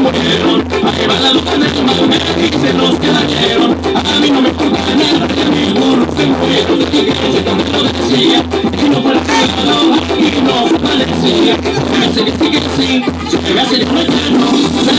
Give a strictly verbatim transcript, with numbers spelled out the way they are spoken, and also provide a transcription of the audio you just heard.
murieron, ahí va la luz en el mar y se nos cayeron. A mí no me importa nada, que ninguno se murieron. Y que yo también lo decía, y no fue el pecado, y no parecía. Se me hace que sí, que sí, se me hace que no es